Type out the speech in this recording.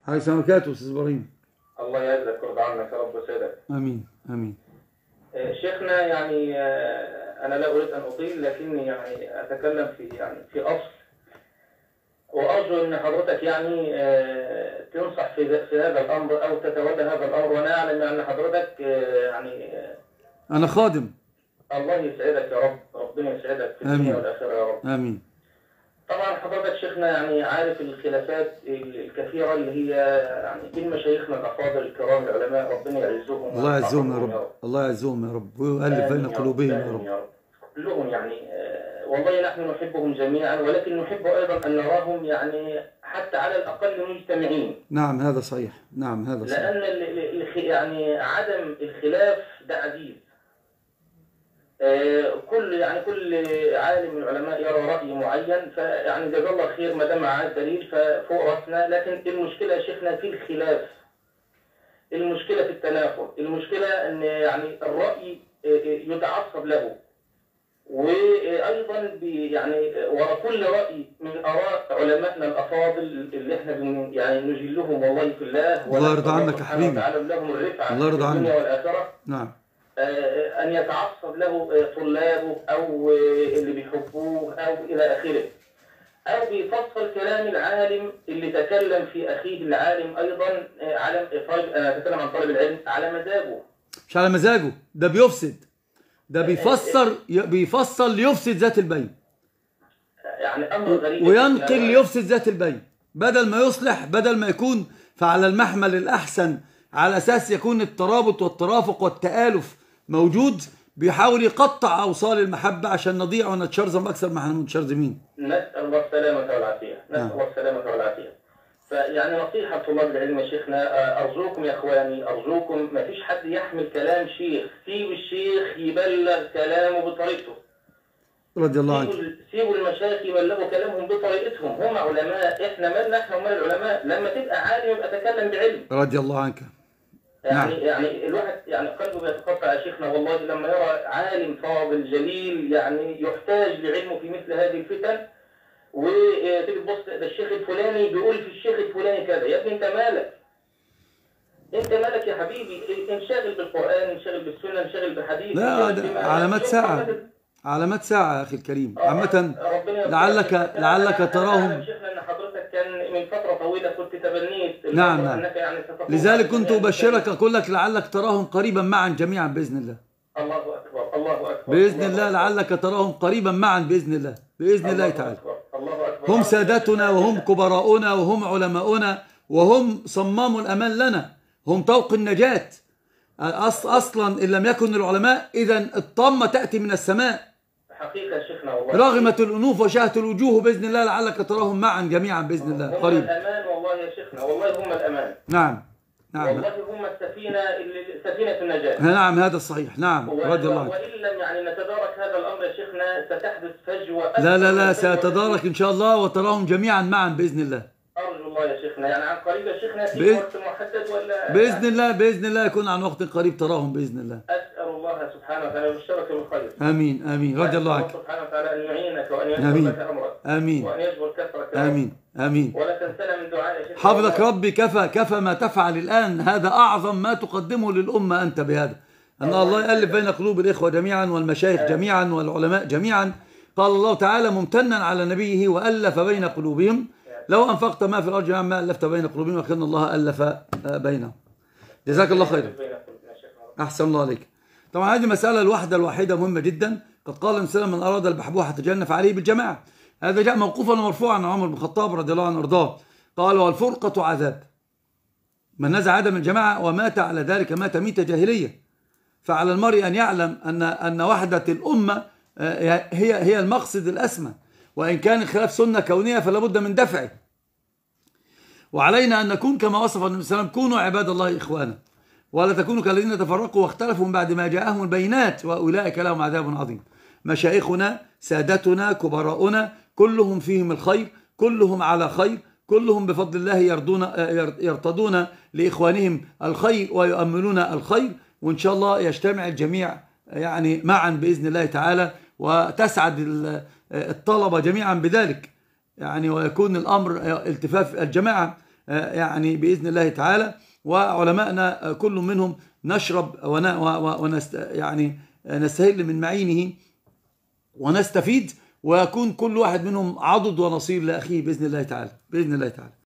حاجة سمكات أستاذ إبراهيم. الله يجزاك ويرضى عنك يا رب وسعدك. آمين آمين. شيخنا يعني أنا لا أريد أن أطيل، لكني يعني أتكلم في أصل، وأرجو أن حضرتك يعني تنصح في هذا الأمر أو تتولى هذا الأمر، وأنا أعلم أن حضرتك يعني أنا خادم. الله يسعدك يا رب، ربنا يسعدك في الدنيا والآخرة يا رب. آمين. طبعا حضرتك شيخنا يعني عارف الخلافات الكثيرة اللي هي يعني بين مشايخنا الأفاضل الكرام العلماء، ربنا يعزهم. الله يعزهم يا رب، الله يعزهم يا رب، ويؤلف بين قلوبهم يا رب. كلهم يعني والله نحن نحبهم جميعا، ولكن نحب أيضا أن نراهم يعني حتى على الأقل مجتمعين. نعم هذا صحيح، نعم هذا صحيح. لأن يعني عدم الخلاف ده عزيز. كل عالم من العلماء يرى رأي معين، فيعني جزاه الله خير ما دام معاه الدليل ففوق راسنا، لكن المشكلة يا شيخنا في الخلاف، المشكلة في التنافر، المشكلة أن يعني الرأي يتعصب له، وأيضا يعني وراء كل رأي من آراء علمائنا الأفاضل اللي احنا يعني نجلهم والله في الله، الله يرضى عنك يا حبيبي، لهم الرفعة الله يرضى عنك في الدنيا والآخرة. نعم. أن يتعصب له طلابه أو اللي بيحبوه أو إلى آخره، أو بيفصل كلام العالم اللي تكلم في أخيه العالم أيضا أنا أتكلم عن طالب العلم على مزاجه، مش على مزاجه، ده بيفسد، ده بيفسر ليفسد ذات البين، يعني أمر غريب، وينقل ليفسد ذات البين، بدل ما يصلح، بدل ما يكون فعلى المحمل الأحسن على أساس يكون الترابط والترافق والتآلف موجود، بيحاول يقطع أوصال المحبة عشان نضيع ونتشرذم أكثر ما احنا متشرذمين. نسأل الله السلامة والعافية، نسأل الله السلامة والعافية. فيعني نصيحة طلاب العلم يا شيخنا، أرجوكم يا إخواني، أرجوكم ما فيش حد يحمل كلام شيخ، سيب الشيخ يبلغ كلامه بطريقته. رضي الله عنك. سيبوا المشايخ يبلغوا كلامهم بطريقتهم، هم علماء، احنا مالنا احنا ومال العلماء، لما تبقى عالم يبقى تكلم بعلم. رضي الله عنك. يعني الواحد يعني قلبه بيتقطع يا شيخنا والله لما يرى عالم فاضل جليل يعني يحتاج لعلمه في مثل هذه الفتن، وتيجي تبص ده الشيخ الفلاني بيقول في الشيخ الفلاني كذا. يا ابني انت مالك؟ انت مالك يا حبيبي؟ انشغل بالقرآن، انشغل بالسنة، انشغل بحديث. لا علامات ساعة، علامات ساعة يا أخي الكريم. عامة لعلك تراهم. شيخنا ان حضرتك كان من فترة طويلة كنت تبنيت نعم انك يعني لذلك كنت أبشرك أقول لك لعلك تراهم قريبا معا جميعا بإذن الله. الله أكبر، الله أكبر. بإذن الله لعلك تراهم قريبا معا بإذن الله، بإذن الله تعالى. الله أكبر. هم سادتنا وهم كبراؤنا وهم علماؤنا وهم صمام الأمان لنا، هم طوق النجاة. أصلا إن لم يكن العلماء إذا الطامة تأتي من السماء. حقيقة شيخنا والله. رغمت الأنوف وشاهت الوجوه بإذن الله لعلك تراهم معا جميعا بإذن الله قريب. هم الأمان والله يا شيخنا، والله هم الأمان. نعم نعم. والله هم سفينة النجاة. نعم هذا الصحيح. نعم رضي الله عنك. وإن لم يعني نتدارك هذا الأمر يا شيخنا ستحدث فجوة. لا سيتدارك إن شاء الله وتراهم جميعا معا بإذن الله. أرجو الله يا شيخنا، يعني عن قريب يا شيخنا في وقت محدد ولا؟ بإذن الله يكون عن وقت قريب تراهم بإذن الله. أسأل الله سبحانه وتعالى يبشرك بالخير. آمين رضي الله عنك. سبحانه وتعالى أن يعينك وأن يجبر لك أمرك. آمين وأن يجبر كثرك. آمين. ولا تنسنا من دعاء يا شيخنا. حفظك ربي. كفى ما تفعل الآن، هذا أعظم ما تقدمه للأمة أنت بهذا، أن الله يألف بين قلوب الإخوة جميعا والمشايخ جميعا والعلماء جميعا. قال الله تعالى ممتنا على نبيه وألف بين قلوبهم لو أنفقت ما في الأرض جميعا ما ألفت بين قلوبهم ولكن الله ألف بينهم. جزاك الله خيرا. أحسن الله عليك. طبعا هذه مسألة الوحدة مهمة جدا. قد قال الإنسان من أراد البحبوحة تجنى فعليه بالجماعة. هذا جاء موقوفا ومرفوعا عن عمر بن الخطاب رضي الله عنه وارضاه، قال والفرقة عذاب، من نزع عدم الجماعة ومات على ذلك مات ميتة جاهلية. فعلى المرء أن يعلم أن وحدة الأمة هي المقصد الأسمى، وإن كان الخلاف سنة كونية فلا بد من دفعه. وعلينا أن نكون كما وصف النبي صلى الله عليه وسلم كونوا عباد الله إخوانا ولا تكونوا كالذين تفرقوا واختلفوا من بعد ما جاءهم البينات وأولئك لهم عذاب عظيم. مشايخنا سادتنا كبراؤنا كلهم فيهم الخير، كلهم على خير، كلهم بفضل الله يرتضون لإخوانهم الخير ويؤملون الخير، وإن شاء الله يجتمع الجميع يعني معا بإذن الله تعالى، وتسعد الطلبة جميعا بذلك يعني، ويكون الأمر التفاف الجماعة. يعني بإذن الله تعالى. وعلماءنا كل منهم نشرب يعني نستهل من معينه ونستفيد، ويكون كل واحد منهم عضد ونصير لأخيه بإذن الله تعالى.